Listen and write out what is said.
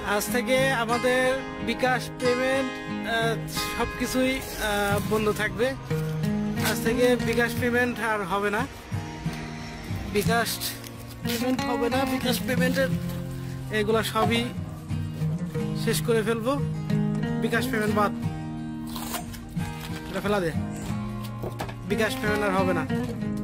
আজ থেকে আমাদের বিকাশ পেমেন্ট সবকিছুই বন্ধ থাকবে। আজ থেকে বিকাশ পেমেন্ট আর হবে না, বিকাশ পেমেন্টের এগুলা সবই শেষ করে ফেলবো। বিকাশ পেমেন্ট বাদ, এটা ফেলা দে, বিকাশ পেমেন্ট আর হবে না।